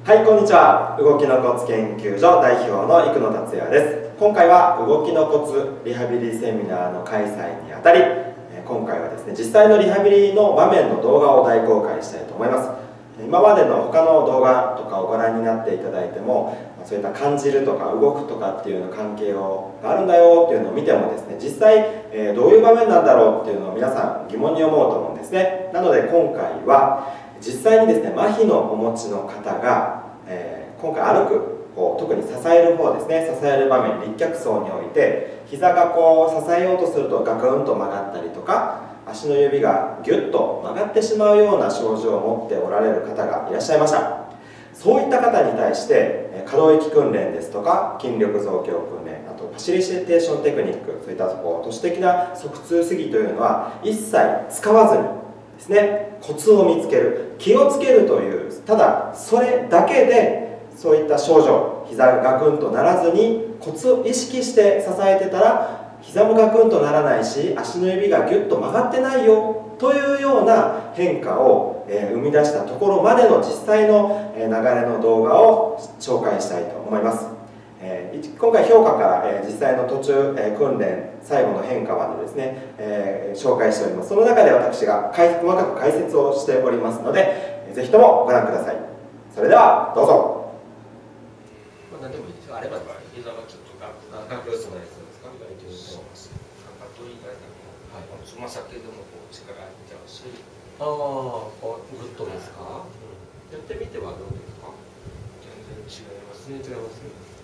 はい、こんにちは。動きのコツ研究所代表の生野達也です。今回は動きのコツリハビリセミナーの開催にあたり、今回はですね、実際のリハビリの場面の動画を大公開したいと思います。今までの他の動画とかをご覧になっていただいても、そういった感じるとか動くとかっていうの関係があるんだよっていうのを見てもですね、実際、どういう場面なんだろうっていうのを皆さん疑問に思うと思うんですね。なので今回は実際にですね、麻痺のお持ちの方が、今回歩く特に支える方ですね、支える場面、立脚走において膝が支えようとするとガクンと曲がったりとか、足の指がギュッと曲がってしまうような症状を持っておられる方がいらっしゃいました。そういった方に対して可動域訓練ですとか筋力増強訓練、あとファシリテーションテクニック、そういった都市的な側痛主義というのは一切使わずにですね、コツを見つける、気をつけるという、ただそれだけでそういった症状、膝がガクンとならずにコツを意識して支えてたら膝もガクンとならないし、足の指がギュッと曲がってないよというような変化を生み出したところまでの実際の流れの動画を紹介したいと思います。今回評価から実際の途中訓練最後の変化までですね紹介しております。その中で私が細かく解説をしておりますので、ぜひともご覧ください。それではどうぞ。 何でもいいですよ。あれば膝がちょっとガクッとなりそうですか？意外とそうです。かかと以外でも、つま先でも力入っちゃうし。ああ、グッとですか？やってみてはどうですか？全然違います。全然違います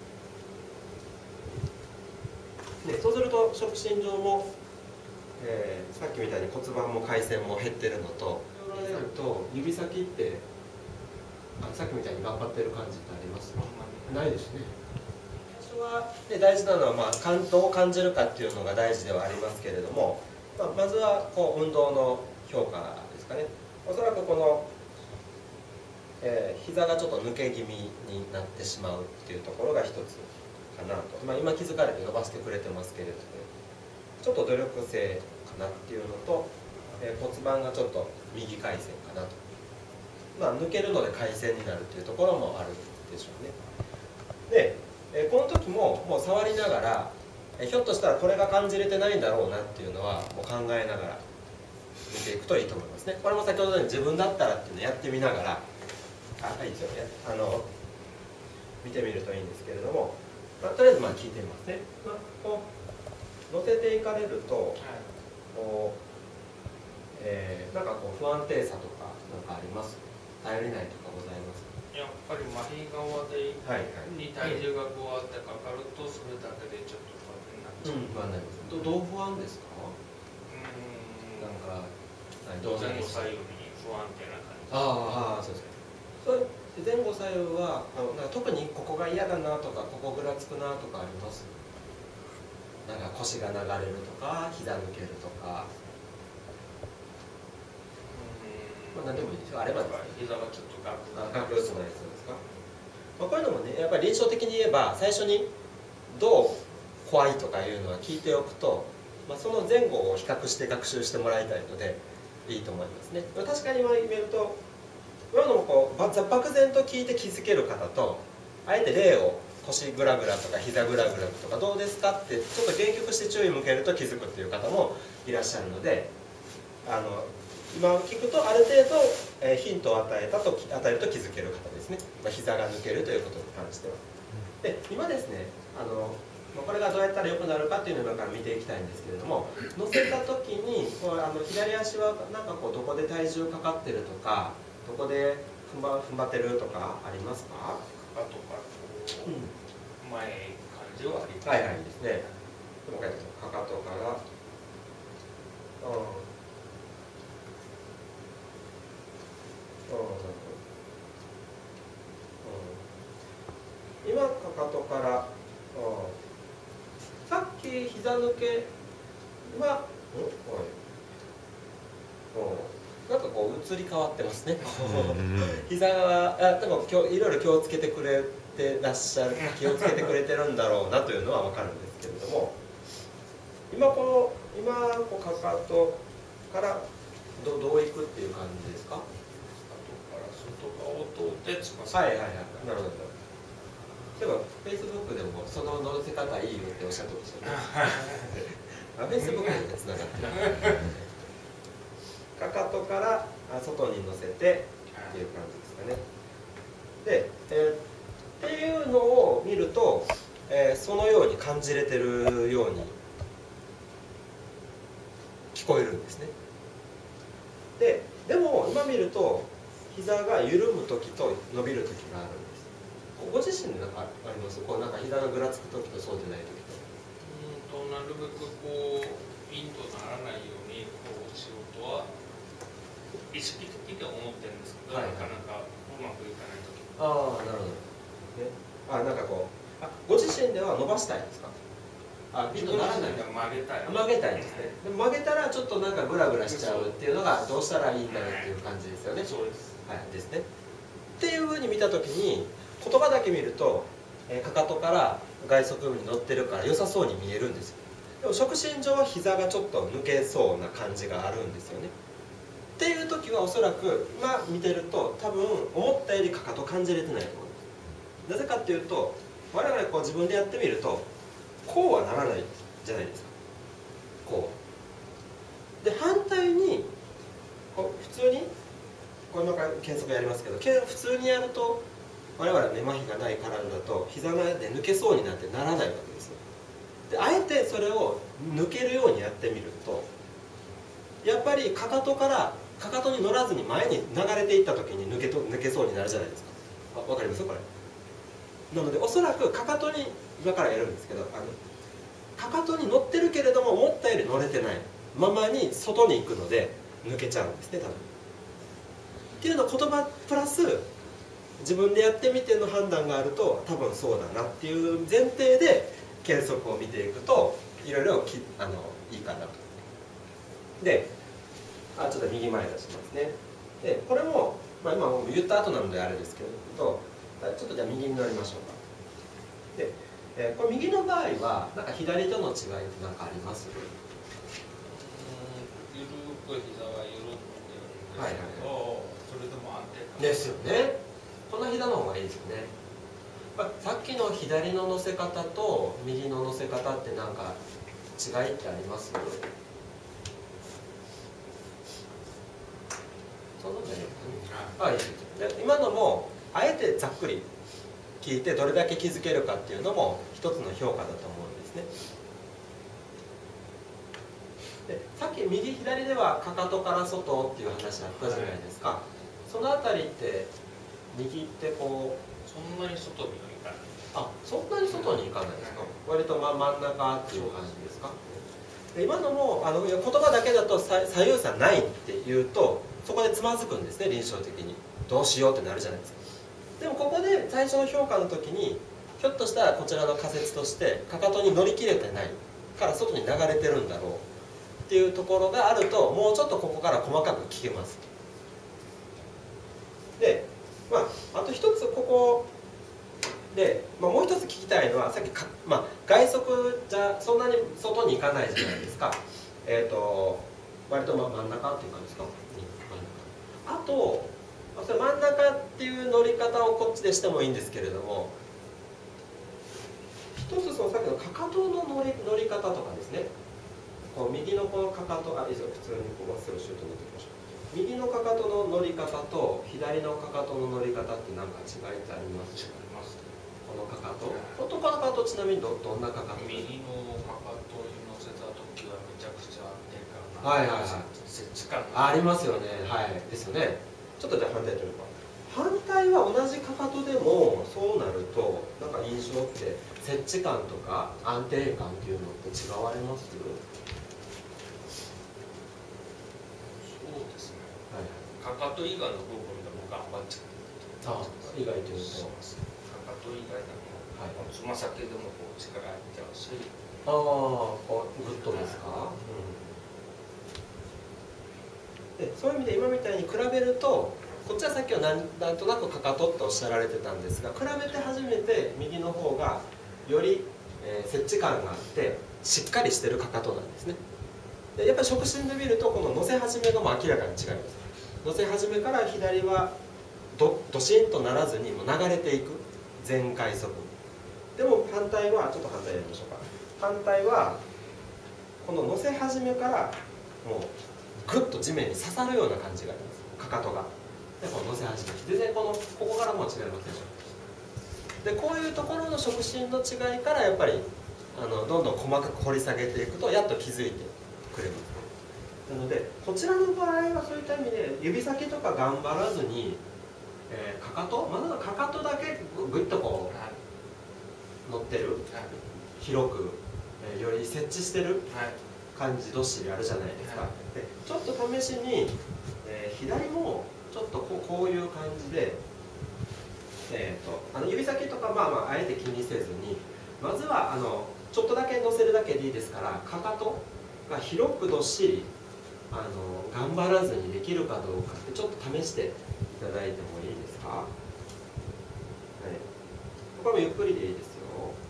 ね。そうすると触診上も、さっきみたいに骨盤も回旋も減ってるのと、指先ってさっきみたいに頑張ってる感じってあります？ないですね。最初は大事なのは、どう感じるかっていうのが大事ではありますけれども、まずは運動の評価ですかね。おそらくこの、膝がちょっと抜け気味になってしまうっていうところが一つかなと、今気づかれて伸ばしてくれてますけれども、ちょっと努力性かなっていうのと、骨盤がちょっと右回旋かなと、抜けるので回旋になるっていうところもあるでしょうね。で、この時ももう触りながら、ひょっとしたらこれが感じれてないんだろうなっていうのはもう考えながら見ていくといいと思いますね。これも先ほどの自分だったらっていうのをやってみながら、一応ね、見てみるといいんですけれども、とりあえず聞いてみますね。乗せていかれると、なんか不安定さとかあります？頼りないとかございます？ やっぱり麻痺側に体重がこうあってかかると、それだけでちょっと不安になっちゃう。 不安になります。どう不安ですか？なんか前後左右に不安定な感じ。 そうですか。前後左右は特にここが嫌だなとか、ここぐらつくなとかあります？なんか腰が流れるとか、膝抜けるとか。何でもいいですよ。あれば膝がちょっとガクッとなりそうですか？こういうのもね、やっぱり臨床的に言えば最初にどう怖いとかいうのは聞いておくと、その前後を比較して学習してもらいたいのでいいと思いますね。確かに今見ると、今のも漠然と聞いて気づける方と、あえて例を腰グラグラとか膝グラグラとかどうですかってちょっと言及して注意向けると気づくっていう方もいらっしゃるので、今聞くとある程度ヒントを与えると気づける方ですね。膝が抜けるということに関しては。で、今ですね、これがどうやったら良くなるかっていうのを今から見ていきたいんですけれども、乗せた時に左足はなんかどこで体重かかってるとか、どこで踏ん張ってるとかありますか？ かとか前感じはあります。 はいはいですね。かかとから、今かかとから、さっき膝抜けはなんか移り変わってますね。膝がでも今日いろいろ気をつけてくれてらっしゃる、気をつけてくれてるんだろうなというのは分かるんですけれども、今かかとからどういくっていう感じですか？ 後からそ側を通ってつまはいはいはい、なるほど。でも、Facebook でもその乗せ方いいよっておっしゃってましたね。Facebook でつながってる。かかとから外に乗せてっていう感じですかね。で、っていうのを見ると、そのように感じれてるように聞こえるんですね。でも今見ると膝が緩む時と伸びる時があるんです。ご自身で何かあります？こうなんか膝がぐらつく時とそうじゃない時と。 なるべくこうピンとならないようにこうしようとは意識的には思ってるんですけど、なかなかうまくいかない時。 ああ、なるほど。ね、なんかこうご自身では伸ばしたいんですか？ピンとならない。 曲げたい。 曲げたいですね。でも曲げたらちょっとなんかグラグラしちゃうっていうのがどうしたらいいんだろうっていう感じですよね。 そうです。 はい、ですね。っていうふうに見たときに言葉だけ見ると、かかとから外側部に乗ってるから良さそうに見えるんですよ。でも触診上は膝がちょっと抜けそうな感じがあるんですよね。っていう時はおそらく今見てると多分思ったよりかかと感じれてないと思います。なぜかっていうと我々こう自分でやってみるとこうはならないじゃないですか。こうで反対にこう普通にこれ今から計測やりますけど普通にやると我々ね麻痺がない体だと膝がで抜けそうになってならないわけですよ。であえてそれを抜けるようにやってみるとやっぱりかかとからかかとに乗らずに前に流れていった時に抜けそうになるじゃないですか。わかりますこれ。なのでおそらくかかとに今からやるんですけどかかとに乗ってるけれども思ったより乗れてないままに外に行くので抜けちゃうんですね多分。っていうの言葉プラス自分でやってみての判断があると多分そうだなっていう前提で計測を見ていくといろいろいいかなと。でちょっと右前出しますね。でこれも、今も言った後なのであれですけどちょっとじゃあ右に乗りましょうか。で、これ右の場合はなんか左との違いって何かあります？ ゆるく膝が緩んでるんですけど、 はいはい、 それでも安定感ですよね。この膝の方がいいですよね。さっきの左の乗せ方と右の乗せ方って何か違いってあります？そんなのじゃないですかね。で今のもあえてざっくり聞いてどれだけ気づけるかっていうのも一つの評価だと思うんですね。でさっき右左ではかかとから外っていう話あったじゃないですか。そのあたりって右ってこうそんなに外にはいかない。 そんなに外に行かないですか。割と真ん中っていう感じですか。で今のも言葉だけだと左右差ないっていうとそこでつまずくんですね。臨床的にどうしようってなるじゃないですか。でもここで最初の評価の時にひょっとしたらこちらの仮説としてかかとに乗り切れてないから外に流れてるんだろうっていうところがあるともうちょっとここから細かく聞けます。で、あと一つここで、もう一つ聞きたいのはさっき外側じゃそんなに外に行かないじゃないですか。割と真ん中っていう感じですか。あとそれ真ん中っていう乗り方をこっちでしてもいいんですけれども一つそのさっきのかかとの乗り方とかですね。こう右のこのかかといいですよ。普通にこうまっすぐシュート乗っていきましょう。右のかかとの乗り方と左のかかとの乗り方って何か違いってあります？このかかと、本当かかとちなみにどんなかかと？ 右のかかとに乗せた時はめちゃくちゃ安定感が接地感がありますよね。はいですよね。ちょっとじゃあ反対というか反対は同じかかとでもそうなるとなんか印象って接地感とか安定感っていうのって違われます？ そうですね。 はい、 かかと以外の部分でも頑張っちゃう。 以外というとかかと以外でもつま先でもこう力入っちゃうし。 こうグッとですか？でそういう意味で今みたいに比べるとこっちはさっきはなんとなくかかとっておっしゃられてたんですが比べて初めて右の方がより、接地感があってしっかりしてるかかとなんですね。でやっぱり触診で見るとこの乗せ始めがもう明らかに違います。乗せ始めから左はドシンとならずにもう流れていく全回速。でも反対はちょっと反対やりましょうか。反対はこの乗せ始めからもうグッと地面に刺さるような感じがあります、かかとが。でこの乗せ始め全然ここからもう違いますでしょ。でこういうところの触診の違いからやっぱりどんどん細かく掘り下げていくとやっと気づいてくれます。なのでこちらの場合はそういった意味で指先とか頑張らずに、かかとまずはかかとだけグッとこう乗ってる、広く、より設置してる感じどっしりあるじゃないですか。でちょっと試しに、左もちょっとこういう感じで、指先とかあえて気にせずにまずはちょっとだけ乗せるだけでいいですから、かかとが広くどっしり頑張らずにできるかどうかってちょっと試していただいてもいいですか。はい、これもゆっくりでいいですよ。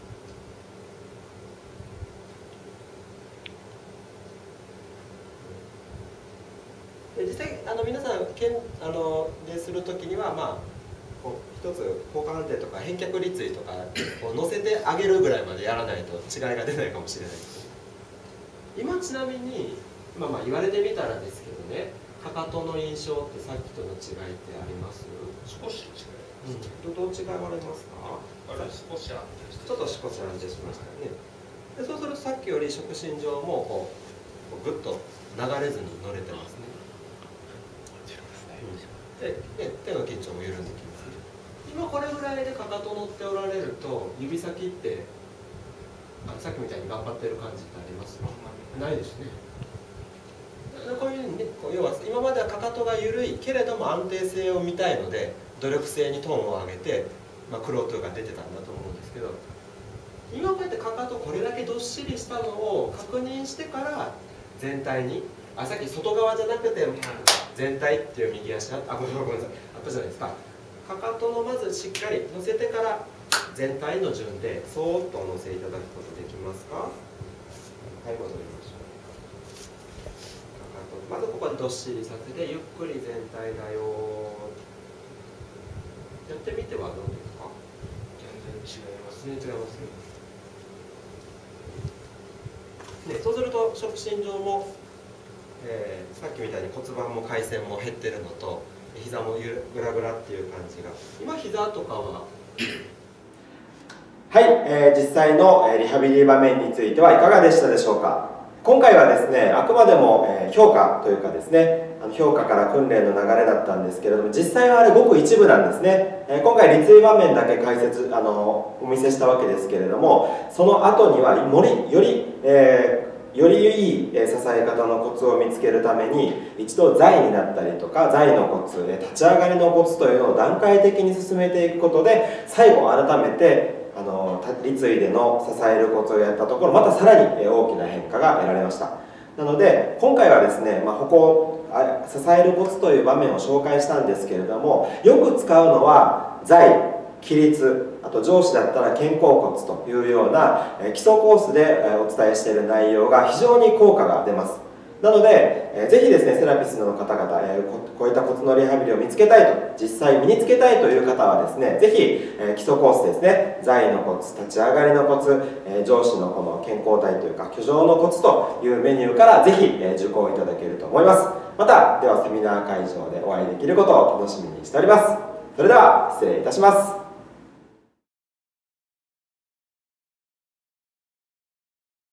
で実際皆さんでする時には一つ効果判定とか返却立位とかこう乗せてあげるぐらいまでやらないと違いが出ないかもしれないです。今ちなみに言われてみたらですけどね、かかとの印象ってさっきとの違いってあります？ 少し違います。 どう違いはありますか？ 少し安定して、 ちょっと少し安定しましたね。でそうするとさっきより触診上もぐっと流れずに乗れてますね。で手の緊張も緩んできますね。今これぐらいでかかと乗っておられると指先ってさっきみたいに頑張ってる感じってありますか？ないですね。こういうふうにね、要は今まではかかとが緩いけれども安定性を見たいので努力性にトーンを上げて、クロートゥが出てたんだと思うんですけど、今こうやってかかとこれだけどっしりしたのを確認してから全体にさっき外側じゃなくて全体っていう右足ごめんなさいあったじゃないですか。かかとのまずしっかり乗せてから全体の順でそーっとお乗せいただくことできますか？はい、戻りましょう。まずここでどっしりさせてゆっくり全体だよ。やってみてはどうですか？ 全然違います。 全然違いますね。そうすると触診上も、さっきみたいに骨盤も回旋も減ってるのと膝もグラグラっていう感じが。今膝とかははい、実際のリハビリ場面についてはいかがでしたでしょうか。今回はですね、あくまでも評価というかですね、評価から訓練の流れだったんですけれども、実際はあれごく一部なんですね。今回立位場面だけ解説お見せしたわけですけれども、その後にはよりいい支え方のコツを見つけるために一度座位になったりとか座位のコツ、立ち上がりのコツというのを段階的に進めていくことで、最後改めて立位での支えるコツをやったところ、またさらに大きな変化が得られました。なので今回はですね、ここ支えるコツという場面を紹介したんですけれども、よく使うのは座位、起立、あと上肢だったら肩甲骨というような基礎コースでお伝えしている内容が非常に効果が出ます。なのでぜひですね、セラピストの方々こういったコツのリハビリを見つけたいと、実際身につけたいという方はですね、ぜひ基礎コースですね、座位のコツ、立ち上がりのコツ、上肢のこの健康体というか挙上のコツというメニューからぜひ受講いただけると思います。またではセミナー会場でお会いできることを楽しみにしております。それでは失礼いたします。